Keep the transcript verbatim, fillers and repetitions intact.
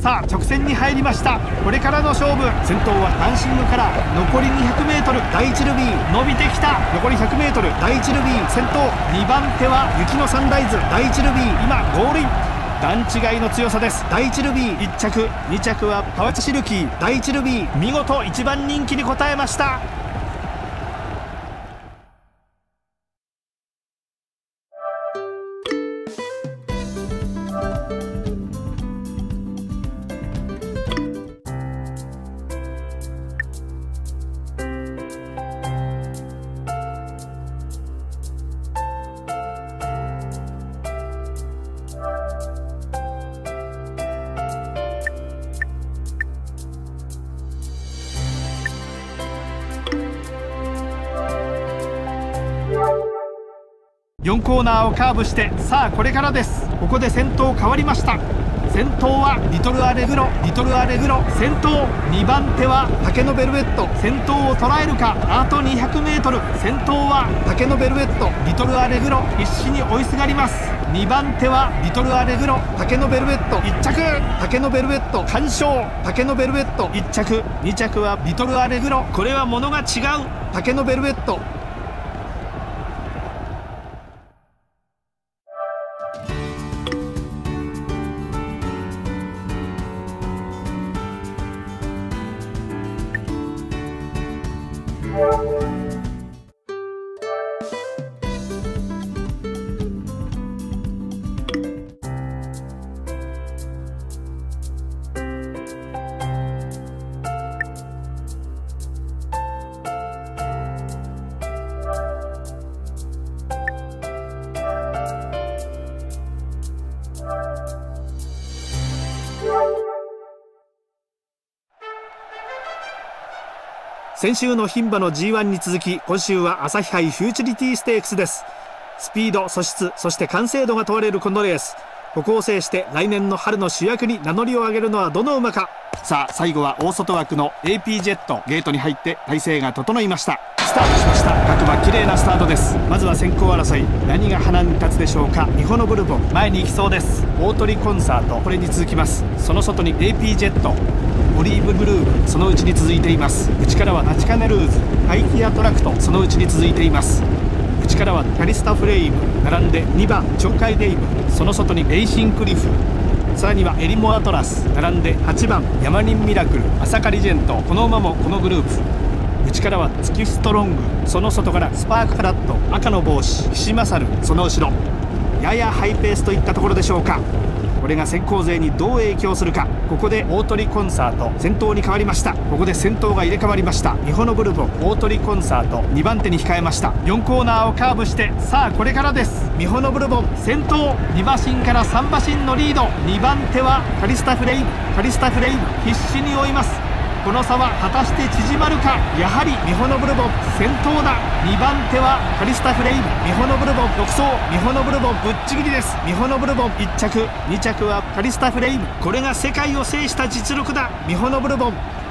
さあ直線に入りました。これからの勝負。先頭はダンシングから残り にひゃくメートル、 第一ルビー伸びてきた。残り ひゃくメートル、 第一ルビー先頭。にばん手は雪のサンライズ、第一ルビー今ゴールイン。段違いの強さです。第一ルビーいっ着、に着はパワチシルキー、第一ルビー見事いちばん人気に応えました。よんコーナーをカーブして、さあこれからです。ここで先頭変わりました。先頭はリトルアレグロ、リトルアレグロ先頭。にばん手は竹のベルベット、先頭を捉えるか。あと にひゃくメートル、 先頭は竹のベルベット、リトルアレグロ必死に追いすがります。にばん手はリトルアレグロ、竹のベルベットいっ着、竹のベルベット完勝。竹のベルベットいっ着、に着はリトルアレグロ。これはものが違う。竹のベルベット。先週の牝馬の ジーワン に続き、今週は朝日杯フューチュリティステークスです。スピード、素質、そして完成度が問われるこのレース。ここを制して来年の春の主役に名乗りを上げるのはどの馬か。さあ最後は大外枠の エーピー ジェット。ゲートに入って体勢が整いました。スタートしました。各馬綺麗なスタートです。まずは先行争い、何が花に立つでしょうか。ミホノブルボン前に行きそうです。大鳥コンサート、これに続きます。その外に エーピー ジェット、オリーブブルーム、そのうちに続いています。内からはナチカネルーズ、ハイキアトラクト、そのうちに続いています。内からはキャリスタフレイム、並んでにばんチョンカイデイブ、その外にレイシンクリフ、さらにはエリモアトラス、並んではちばんヤマニンミラクル、アサカリジェント、この馬もこのグループ。内からはツキストロング、その外からスパークカラット、赤の帽子キシマサル、その後ろややハイペースといったところでしょうか。これが先行勢にどう影響するか。ここで大鳥コンサート先頭に変わりました。ここで先頭が入れ替わりました。ミホノブルボン、大鳥コンサートにばん手に控えました。よんコーナーをカーブして、さあこれからです。ミホノブルボン先頭、に馬身からさん馬身のリード。にばん手はカリスタフレイム、カリスタフレイム必死に追います。この差は果たして縮まるか。やはりミホノブルボン先頭だ。にばん手はカリスタフレイム、ミホノブルボン独走。ミホノブルボンぶっちぎりです。ミホノブルボンいっ着、に着はカリスタフレイム。これが世界を制した実力だ。ミホノブルボン